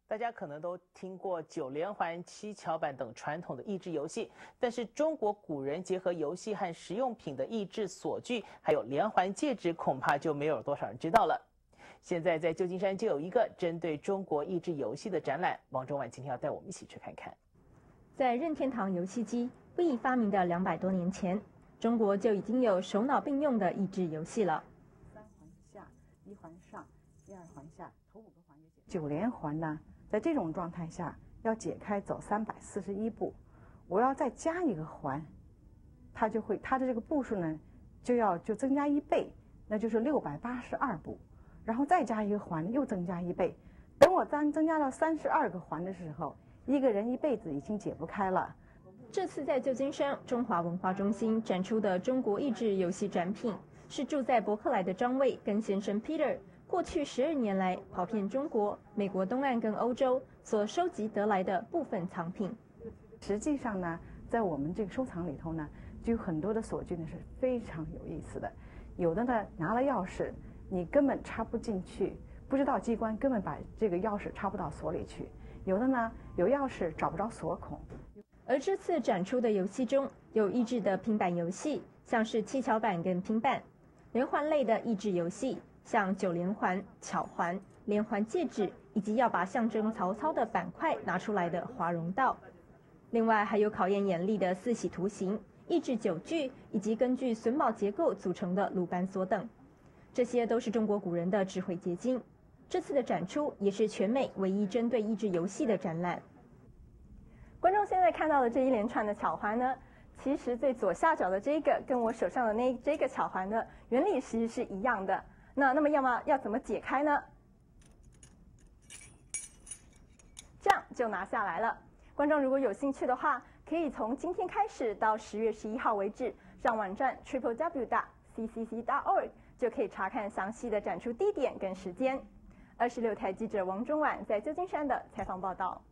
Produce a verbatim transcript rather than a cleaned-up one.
大家可能都听过九连环、七巧板等传统的益智游戏，但是中国古人结合游戏和实用品的益智锁具，还有连环戒指，恐怕就没有多少人知道了。现在在旧金山就有一个针对中国益智游戏的展览，王中晚今天要带我们一起去看看。 在任天堂游戏机不易发明的两百多年前，中国就已经有手脑并用的益智游戏了。 三环下，一环上，第二环下，头五个环节解。九连环呢？在这种状态下，要解开走三百四十一步，我要再加一个环，它就会它的这个步数呢，就要就增加一倍，那就是六百八十二步，然后再加一个环，又增加一倍。等我增增加到三十二个环的时候，一个人一辈子已经解不开了。 这次在旧金山中华文化中心展出的中国益智游戏展品，是住在伯克莱的张卫跟先生 Peter。过去十二年来，跑遍中国、美国东岸跟欧洲，所收集得来的部分藏品。 实际上呢，在我们这个收藏里头呢，就有很多的锁具呢是非常有意思的。有的呢拿了钥匙，你根本插不进去，不知道机关，根本把这个钥匙插不到锁里去。有的呢有钥匙找不着锁孔。 而这次展出的游戏中有益智的平板游戏，像是七巧板跟拼板；连环类的益智游戏。像九连环、巧环、连环戒指，以及要把象征曹操的板块拿出来的华容道。另外还有考验眼力的四喜图形、益智九具，以及根据榫卯结构组成的鲁班锁等。这些都是中国古人的智慧结晶。这次的展出也是全美唯一针对益智游戏的展览。 观众现在看到的这一连串的巧环呢，其实最左下角的这个跟我手上的那这个巧环的原理其实是一样的。那那么要么要怎么解开呢？这样就拿下来了。观众如果有兴趣的话，可以从今天开始到十月十一号为止，上网站 triple w 点 c c c 点 org 就可以查看详细的展出地点跟时间。二十六台记者王中晚在旧金山的采访报道。